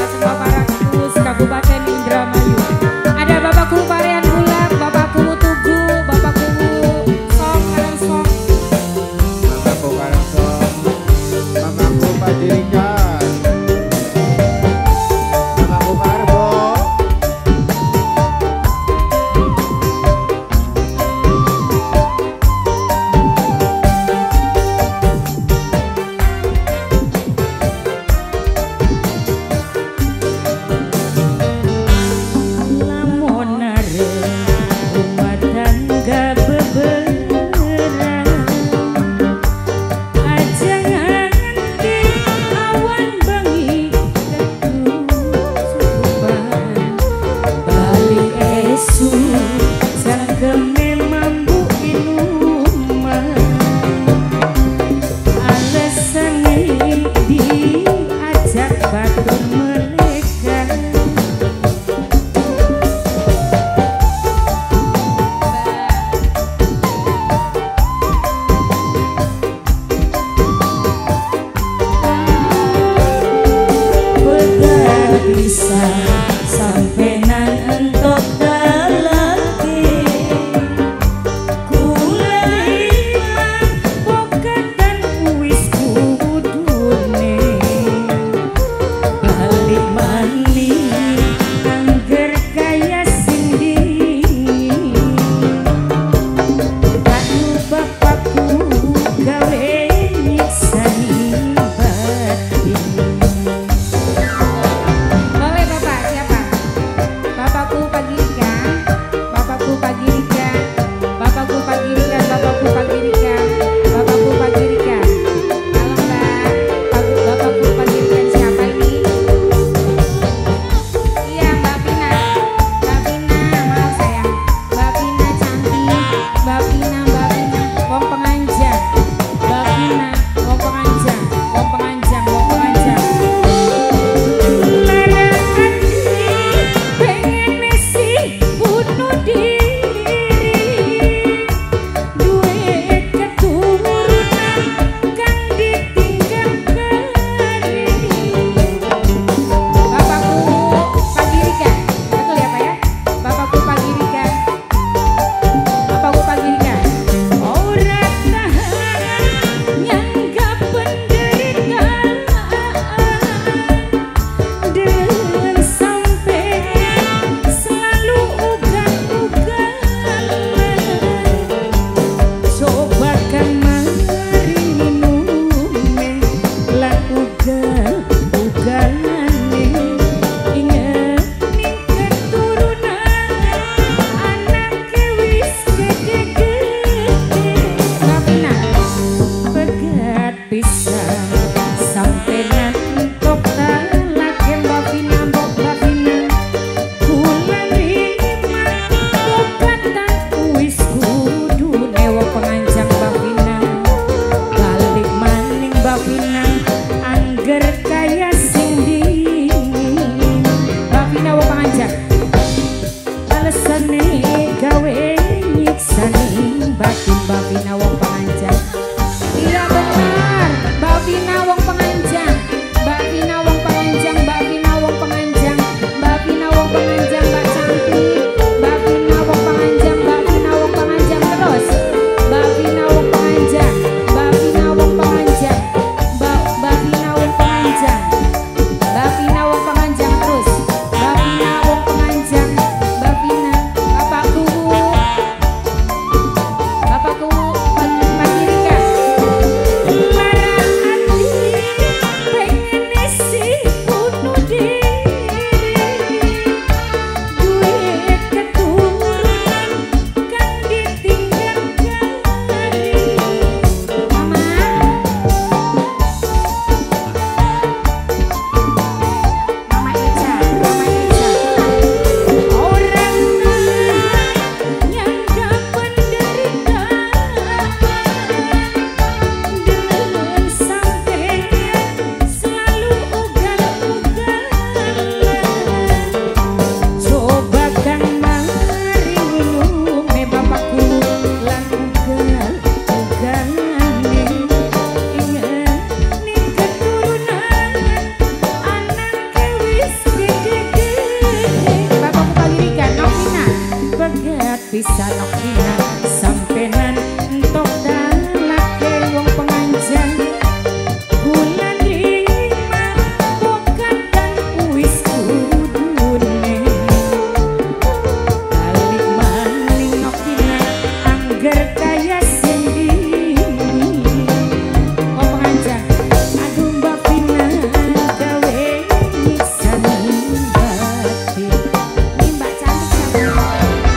semua para kus Kabupaten Indramayu. Ada Bapakku Varian Bulat, Bapakku Tugu, Bapakku Song Karangsong. Mamaku Karangsong, mamaku Panjeringan, mamaku Karbo. Bisa sampai nan entok dalake kula iman pokatan wis kudune balik mani angger kaya sindi anu bapakku gawe nyiksa batin. bisa nokina sampenan entok dalake wong penganjan bulan rima bokat dan wis kudune balik maning nokina angger kaya sendiri wong penganjan aduh mbak Vina gawe nyiksa batin ini mbak cantik siapa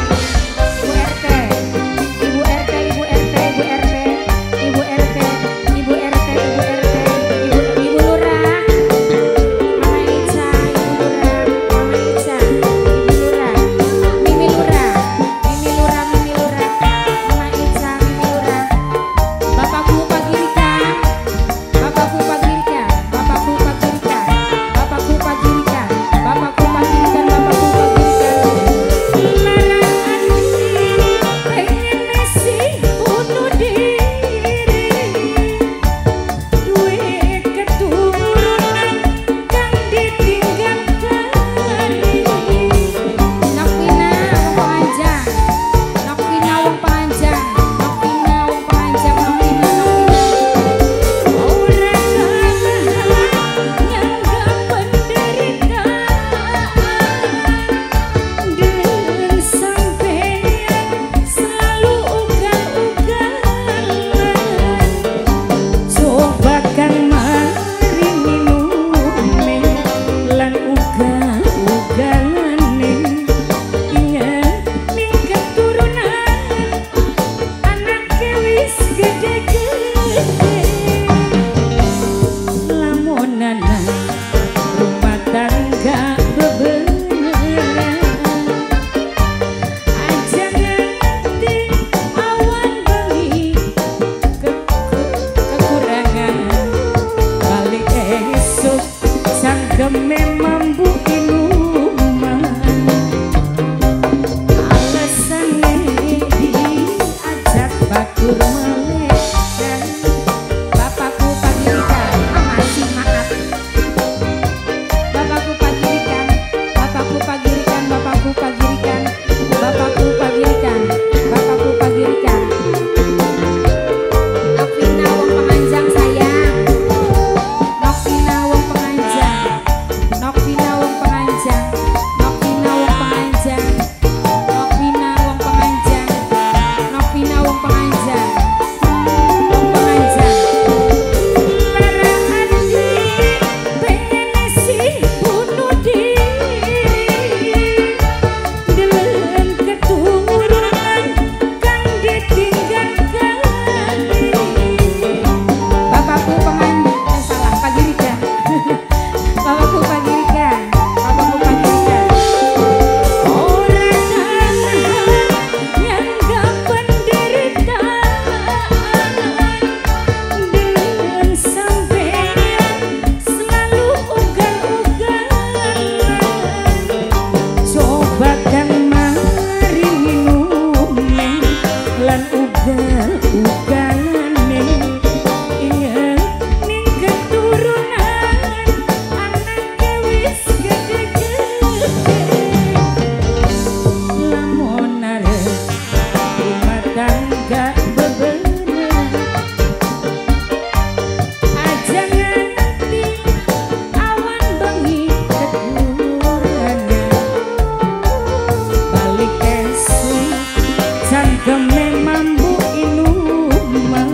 memang bu inuman alasannya diajak batur melekan bapakku pagirikan masih maaf bapakku pagirikan bapakku pagirikan bapakku pagirikan bapakku pagirikan bapakku pagirikan Novina wong penganjang sayang Novina wong penganjang Novina wong penganjang Novina wong penganjang Novina wong penganjang Novina wong penganjang wong penganjang lara hati pengen sih bunuh diri dengan keturunan kang ditinggalkan bapakku penganjang salah pagirikan bapakku pagirikan bapakku pagirikan orang yang gak penderitaan dengan sampean selalu ugal-ugalan coba kan mari minume lan ugal-ugalane iya ning keturunan anake wis gede-gede lamun arep rumah tangga bebeneran aja nganti awan bengi kekurangan balik esuk cangkeme mambu inuman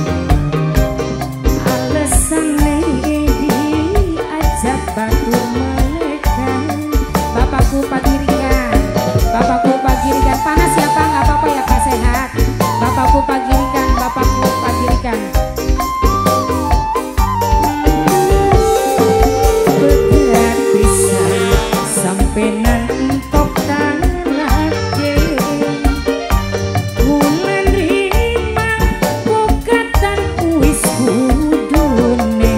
alasannya diajak batur melekan bapakku pagirikan bapakku pagirikan panas ya pak nggak apa-apa ya pak sehat bapakku pagirikan bapakku pagirikan berat bisa sampai nantok tanake bulan rima bokatan wis kudune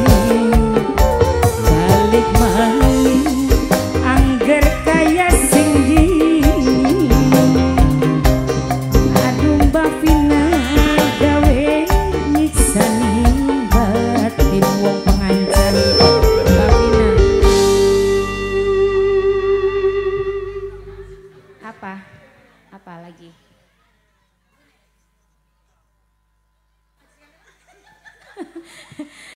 balik maning angger kaya sing aduh mbak Vina gawe nyiksa batin wong pengancan mbak Vina apa lagi